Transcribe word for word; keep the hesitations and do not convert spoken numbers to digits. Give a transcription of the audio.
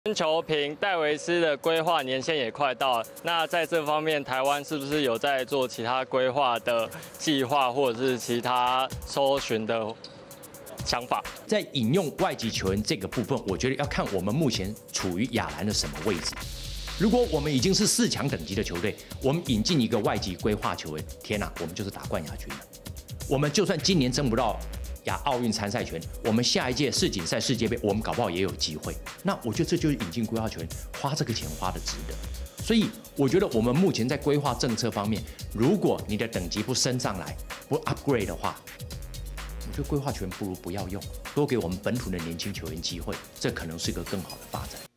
球评戴维斯的规划年限也快到了，那在这方面，台湾是不是有在做其他规划的计划，或者是其他搜寻的想法？ 在引用外籍球员这个部分，我觉得要看我们目前处于亚篮的什么位置。如果我们已经是四强等级的球队，我们引进一个外籍规划球员，天哪，我们就是打冠亚军了。我们就算今年争不到亚奥运参赛权，我们下一届世锦赛、世界杯，我们搞不好也有机会。那我觉得这就是引进规划球员，花这个钱花的值得。所以我觉得我们目前在规划政策方面，如果你的等级不升上来，不 upgrade 的话，我觉得规划球员不如不要用，多给我们本土的年轻球员机会，这可能是一个更好的发展。